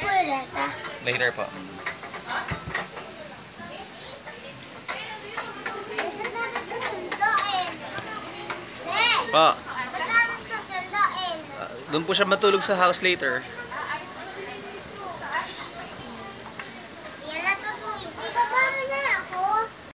Later po. Pa. Doon po siya matulog sa house later.